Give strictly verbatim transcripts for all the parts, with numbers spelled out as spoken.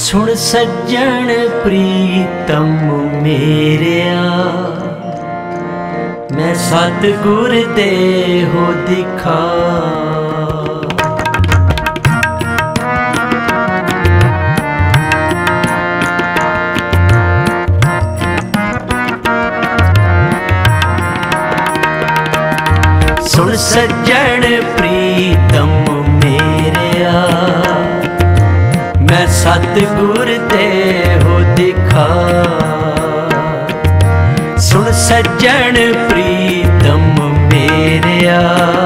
सुन सज्जन प्रीतम मेरेया, मैं सतगुर दे हो दिखा। सुन सज्जन प्रीतम मेरेया, मैं सतगुर दे हो दिखा। सुन सज्जन प्रीतम मेरेया,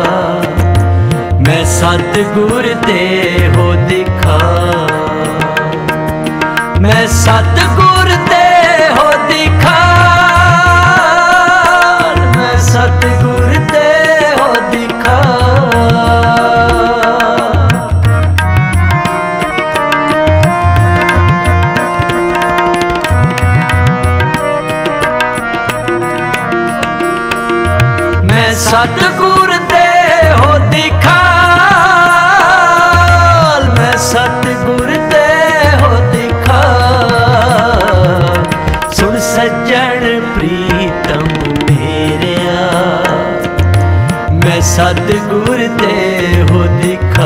मैं सतगुर दे हो दिखा। मैं सतगुर दे हो दिखा, मैं सतगुर दे हो दिखा। सतगुर दे हो दिखा, मैं सतगुर दे हो दिखा। सुन सज्जन प्रीतम मेरेया, मैं सतगुर दे हो दिखा।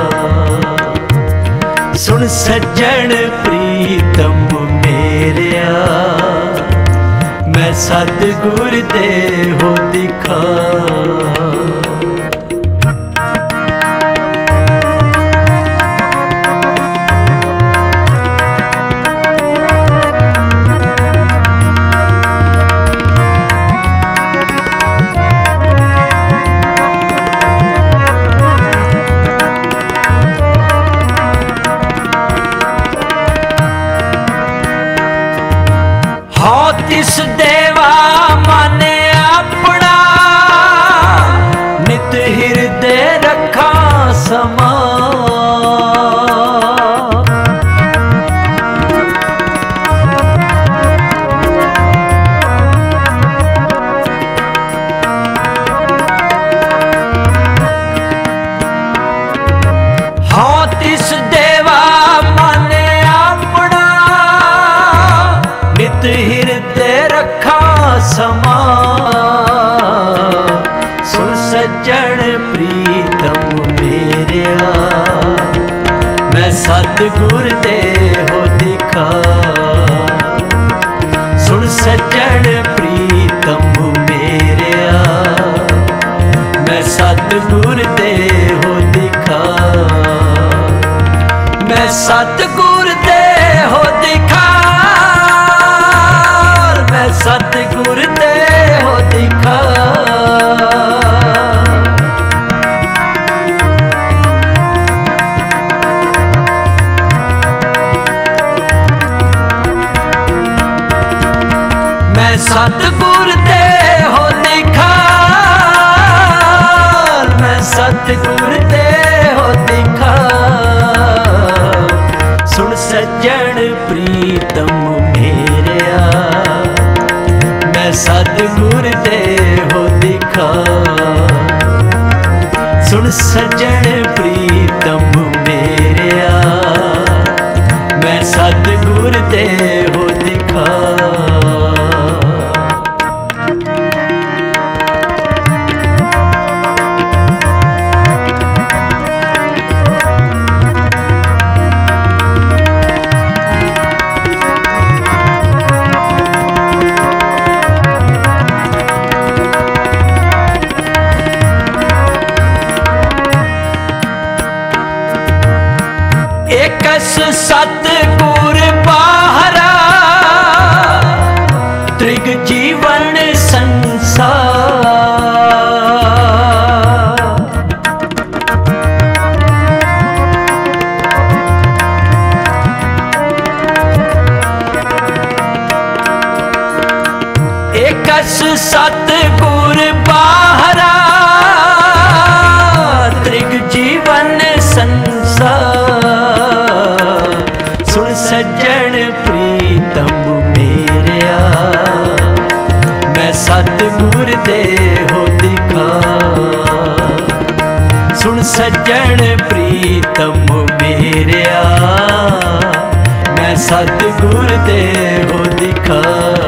सुन सज्जन प्रीतम मेरेया, मैं सतगुर दे हो दिखा। हो तिस देवा माने अपना, नित हृदय रखा समा। हो तिस देवा माने अपना, नित हृदय रखा समा। सुन सज्जन प्रीतम मेरेया, मैं सतगुर दे हो दिखा। सुन सज्जन प्रीतम मेरेया, मैं सतगुर दे हो दिखा। मैं सतगुर दे हो दिखा, मैं सतगुर दे हो दिखा। मैं सतगुर दे हो दिखा, मैं सतगुर दे हो दिखा। सुन सज्जन प्रीतम मेरेया, मैं सतगुर दे हो दिखा। सुन सज्जन प्रीतम मेरेया, मैं सतगुर दे हो दिखा। एकस सतगुर बाहरा, त्रिग जीवन संसार। एकस सतगुर बाहरा, त्रिग जीवन संसार। सुन सज्जन प्रीतम मेरेया, मैं सतगुर दे हो दिखा। सज्जन प्रीतम मेरेया, मैं मैं सतगुर दे हो दिखा,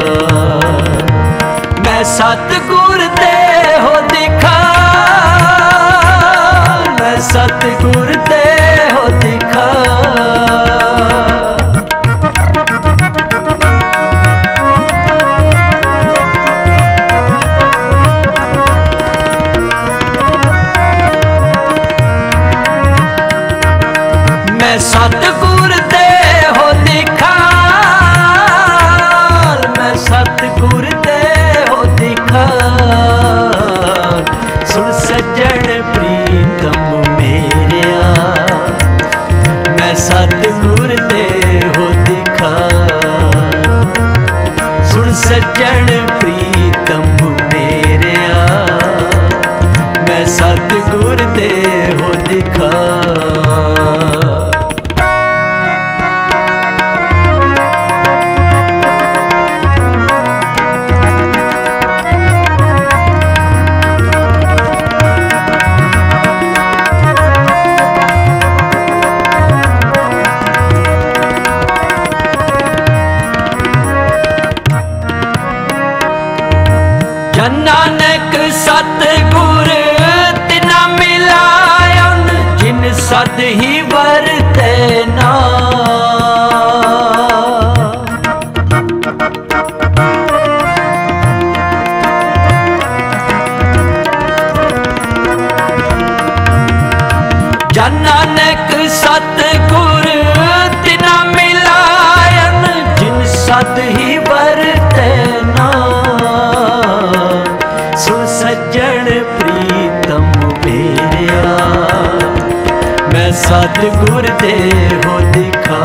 मैं सतगुर दे हो दिखा, मैं सतगुर दे हो दिखा। मैं सतगुर दे हो दिखा, मैं सतगुर दे हो दिखा। सुन सज्जन प्रीतम मेरिया, मैं सतगुर दे हो दिखा। सुन सज्जन प्रीतम मेरिया, मैं सतगुर दे हो दिखा। नानक सतगुर तिना मिलायन, जिन सद ही वरते ना। जन नानक सतगुर तिना मिलायन, जिन सद ही वरते ना। सुन सज्जन प्रीतम मेरिया, मैं सतगुर दे हो दिखा।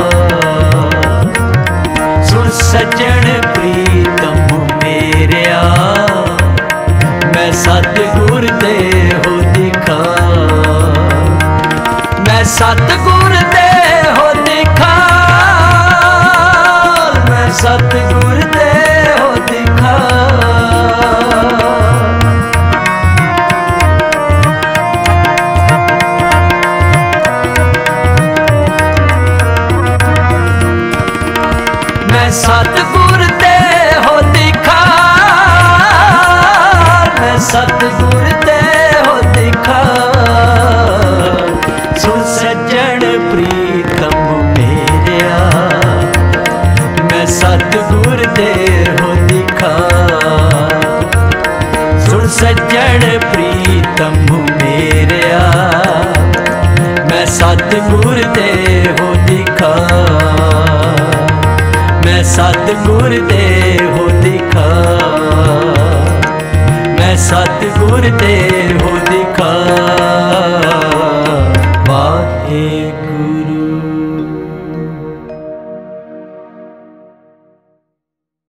सुन सज्जन प्रीतम मेरिया, मैं सतगुर दे हो दिखा। मैं सतगुर दे हो दिखा, मैं सतगुर दे हो दिखा। मैं सतगुर दे हो दिखा, मैं सतगुर दे हो दिखा। सुन सज्जन प्रीतम मेरिया, मैं सतगुर दे हो दिखा। सुन सज्जन प्रीतम मेरिया, मैं सतगुर दे हो दिखा। मैं सतगुर दे हो दिखा, मैं सतगुर दे हो दिखा। वाहे गुरु।